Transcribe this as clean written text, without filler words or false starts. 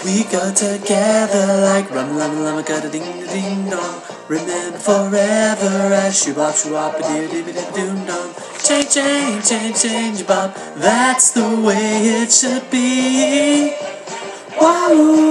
We go together like rum lum lum got a ding ding dong. Remember forever as shoo-bop shoo-bop a dee dee dee doom dong. Change, change, change, change, bop. That's the way it should be. Wow.